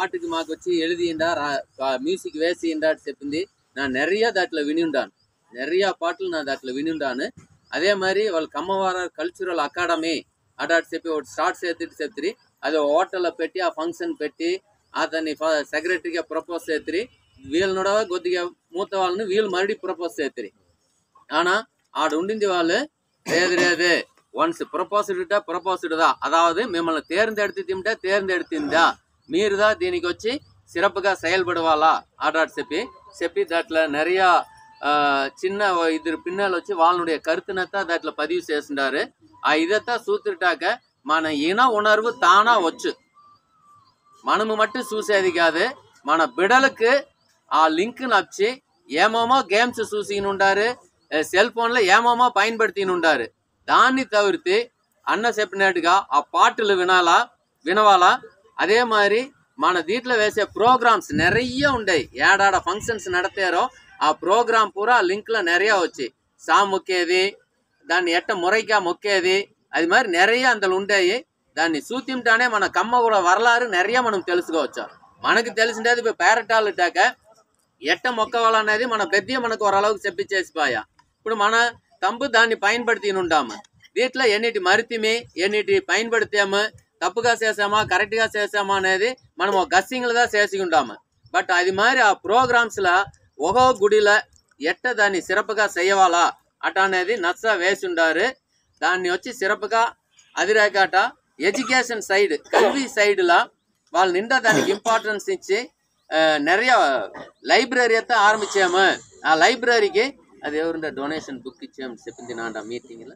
పాటకి మాకు వచ్చి ఎలిదిండా మ్యూజిక్ వేసియండా అని చెప్పింది. నా నెర్రియా దాంట్లో వినిండాను, నెర్రియా పాటలు నా దాంట్లో వినిండాను. అదే మరి వాళ్ళ కమ్మవార కల్చరల్ అకాడమీ అటాటి చెప్పి ఒకటి స్టార్ట్ చేతిరి. అది హోటల్లో పెట్టి ఆ ఫంక్షన్ పెట్టి అతన్ని సెక్రటరీగా ప్రపోజ్ చేతిరి. వీళ్ళు నడవ కొద్దిగా మూత వాళ్ళని వీళ్ళు మరడి ప్రపోజ్ చేతిరి. ஆனா ஆடு உண்டிந்து வாழ் ஏது ஒன்ஸ் ப்ரொபோஸ்டுடா அதாவது మిమ్మల్ని தேர்ந்தெடுத்திருந்தா మీరుదా దీనికి వచ్చి సిరపుగా செயல்படுవాలా ఆడాడు చెప్పి దాంట్లో நிறைய చిన్న ఇద్దరు పిన్నలు వచ్చి వాళ్ళనుடைய కరుతునతా దాంట్లో பதிவு చేస్తున్నారు. ఆ ఇదతా సూత్రుటాక మన ఇన ఉణర్వు తానా వచ్చు, మనము మట్టు చూసేది కాదు. మన బిడలకు ఆ లింక్ నచ్చి ఏమేమో గేమ్స్ చూసిని ఉండారు, సెల్ ఫోన్లో ఏమేమో பயன்படுத்தினுండారు. దాన్ని తవిర్తి అన్న చెప్పినట్టుగా ఆ పాటలు వినవాలా. అదే మరి మన దీంట్లో వేసే ప్రోగ్రామ్స్ நிறைய ఉండేవి. ఏడాడ ఫంక్షన్స్ నడతారో ఆ ప్రోగ్రామ్ పూరా లింక్లో நிறைய వచ్చి సా మొక్కేది, దాన్ని ఎట్ట మురైగా మొక్కేది, అది మరి நிறைய అందులో ఉండేవి. దాన్ని చూతింటానే మన కమ్మ కూడా వరలారు நிறைய మనం తెలుసుకోవచ్చు. మనకు తెలిసిండేది ఇప్పుడు పేరటాలుటాక ఎట్ట మొక్కవాలనేది మన పెద్ద మనకు ఓరளவுக்கு చెప్పించేసిపోయా. ఇప్పుడు మన తంబు దాన్ని பயன்படுத்தினுండాము. దీంట్లో ఎన్నిటి మరితిమి ఎన్నిటి பயன்படுத்தாము, తప్పుగా చేసామా కరెక్ట్గా చేసామా అనేది మనం ఒక గస్సింగ్లుగా చేసి ఉండాము. బట్ అది మరి ఆ ప్రోగ్రామ్స్లో ఒక్కో గుడిలో ఎట్ట దాన్ని సిరపుగా చేయవాలా అట అనేది నచ్చ వేసి ఉండారు. దాన్ని వచ్చి సిరపుగా అదిరేకాట ఎడ్యుకేషన్ సైడ్ కల్వి సైడ్లో వాళ్ళు నిండా దానికి ఇంపార్టెన్స్ ఇచ్చి நிறைய లైబ్రరీ అయితే ఆరంభించాము. ఆ లైబ్రరీకి అది ఎవరుండే డొనేషన్ బుక్ ఇచ్చామని చెప్పింది నా మీటింగ్లో.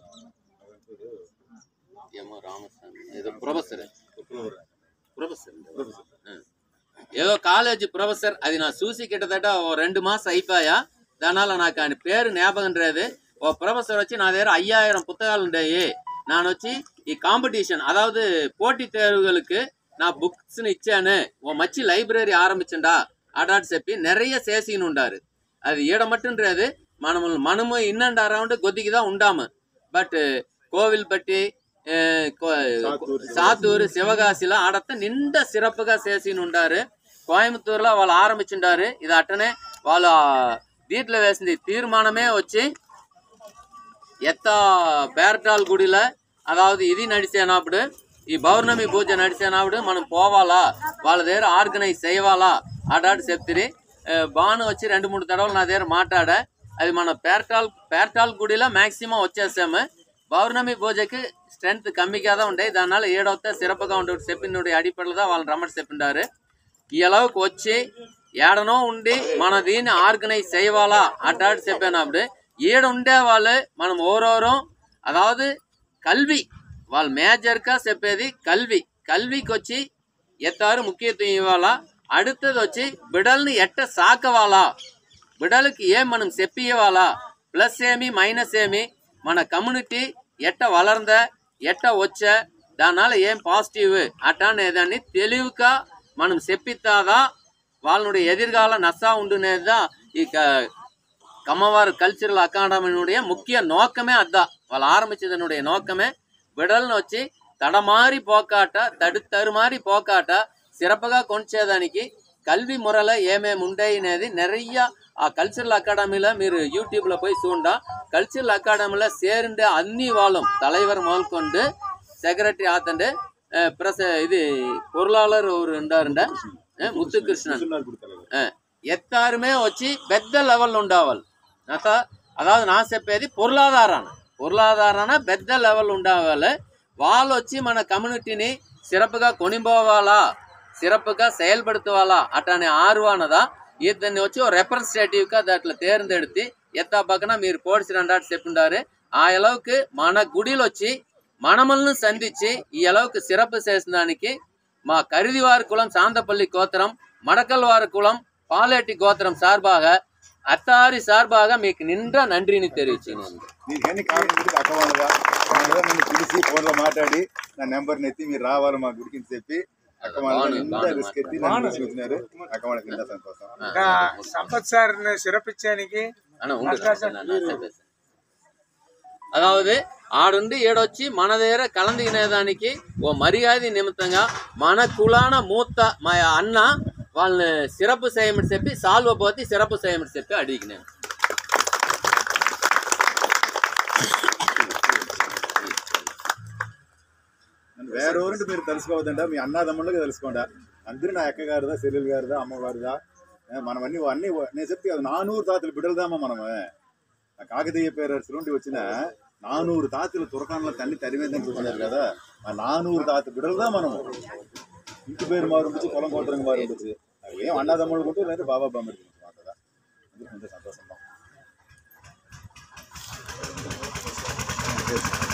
ఏమో రామస్వామి ఏదో ప్రొఫెసర్ ఏదో కాలేజీ ప్రొఫెసర్, అది నా చూసి కిట్టదట ఓ 2 మాసం అయిపోయా. దానివల్ల నాకు ఆయన పేరు జ్ఞాపకం రేది. ఓ ప్రొఫెసర్ వచ్చి నా దగ్గర 5000 పుస్తకాలు ఉండేవి. நான் వచ్చి ఈ కాంపిటీషన్ అదాவது పోటీ தேர்வுகளுக்கு నా బుక్స్ని ఇచ్చాను, ఓ మంచి లైబ్రరీ ఆరంభించండా అడాటి చెప్పి நிறைய చేసిను ఉండారు. అది ఈడ మట్టుండ్రేది మనము ఇన్నండి అరౌండ్ కొద్దిగా ఉండాము. బట్ కోవిల్పట్టి సాతూరు శివగాశిలో ఆడత నిండా సిరపుగా చేసిను ఉండారు. కోయంబత్తూరులో వాళ్ళు ఆరంభించుండారు. ఇది అట్టనే వాళ్ళు దీంట్లో వేసింది తీర్మానమే వచ్చి ఎత్త పేరటాల గుడిలో అదాவது ఇది నడిచేనప్పుడు ఈ పౌర్ణమి పూజ నడిచేనప్పుడు మనం పోవాలా, వాళ్ళ దగ్గర ఆర్గనైజ్ చేయవాలా అడాడు చెప్తిరి. బాను వచ్చి 2-3 తడవలు నా దగ్గర మాట్లాడా. అది మన పేరటాల గుడిలో మ్యాక్సిమం వచ్చేసాము. పౌర్ణమి పూజకి స్ట్రెంత్ కమ్మిగా ఉండే, దానివల్ల ఏడవుతా సిరపుగా ఉండే చెప్పినుడి అడిపడదా వాళ్ళని రమ్మని చెప్పిండారు. ఈ அளவுக்கு వచ్చి ఏడనో ఉండి మన దీన్ని ఆర్గనైజ్ చేయవాలా అటాడు చెప్పినప్పుడు ఈడ ఉండే వాళ్ళు మనం ఓరోరం అదాவது కల్వి వాళ్ళు మేజర్గా చెప్పేది కల్వికి వచ్చి ఎత్తారు ముఖ్యత్వం ఇవ్వాలా. அடுத்தது వచ్చి బిడల్ని ఎట్ట సాకవాలా, బిడలకి ఏం మనం చెప్పివ్వాలా, ప్లస్ ఏమి మైనస్ ఏమి, మన కమ్యూనిటీ ఎట్ట వలర్ంద ఎట్ట వచ్చా దానివల్ల ఏం పాజిటివ్ అట్టనేదాన్ని తెలివిగా మనం చెప్పిస్తాదా వాళ్ళనుடைய ఎదురుగాల నచ్చా ఉండునేదా. ఈ கம்மவார் கல்ச்சரல் அகாடமியினுடைய முக்கிய நோக்கமே அதுதான். వాళ్ళు ఆరంభించదనుடைய నోకమే బిడలను వచ్చి తడమారి పోకాట తడుతరుమారి పోకాట సిరపుగా కొంచేదానికి కల్వి మురలో ఏమేమి ఉండేవి అనేది நிறைய ఆ కల్చరల్ అకాడమీలో మీరు యూట్యూబ్లో పోయి చూడండి. కల్చరల్ అకాడమీలో சேருண்ட అన్ని వాళ్ళం தலைவர் முதற்கொண்டு செக்ரட்டரி ஆத்தண்டு இது பொருளாளர் ஒரு ఉండారంట ముత్తుకృష్ణన్ ఎత్తారుమే వచ్చి పెద్ద లెవెల్ ఉండేవాళ్ళు. అదాவது నా చెప్పేది పొరులాధారాన పెద్ద లెవెల్ ఉండేవాళ్ళు. వాళ్ళు వచ్చి మన కమ్యూనిటీని సిరపుగా కొనిపోవాలా, సిరపుగా செயல்படுத்துவாలా అటనే ఆర్వానదా. ఇతన్ని వచ్చి ఓ రెప్రజెంటేటివ్గా దాంట్లో తేర్ందెడితే ఎత్తా పక్కన మీరు పోడిచిరండాటి చెప్పిండారు. ఆ அளவுக்கு మన గుడిలో వచ్చి మనమల్ని సంధించి ఈ அளவுக்கு సిరపు చేసిన దానికి మా కరిదివారి కులం సాంతపల్లి గోత్రం, మడకల్వారి కులం పాలేటి గోత్రం సార్బాగ అత్తారి సార్బాగా మీకు నిండా నండ్రిని తెలియచేయండి. మాట్లాడి నా నెంబర్ నెత్తి మీరు రావాలి మా గుడికి చెప్పి సంపత్ సార్ సిరపించానికి அதாவது ఆడుండి ఏడొచ్చి మన దగ్గర కలంది తినేదానికి ఓ మర్యాద నిమిత్తంగా మన కులాన మూత మా అన్న వాళ్ళని సిరపు చేయమని చెప్పి సాల్వ పోతే సిరపు చేయమని చెప్పి అడిగినాను. వేరెవరంటే మీరు తెలుసుకోవద్దంట, మీ అన్నదమ్ముళ్ళకి తెలుసుకోండి. అందరూ నా అక్క గారిదా, చెల్లెలు గారిదా, అమ్మగారిదా, మనం అన్ని నేను చెప్తే 400 తాతలు బిడ్డలదామా మనము. కాకతీయ పేరర్స్ నుండి వచ్చిన 400 తాతలు తురకాన్ల తల్లి తరివేదని చూస్తున్నారు కదా, ఆ 400 తాత బిడ్డలదా మనము. ఇంటి పేరు మారు ఉండొచ్చు, పొలం కోటరంగా మారు ఉండొచ్చు, ఏం అన్నదమ్ముళ్ళు ఉంటే లేదా బాబా బామ్మడి మాట్లాడా. అందుకు సంతోషం.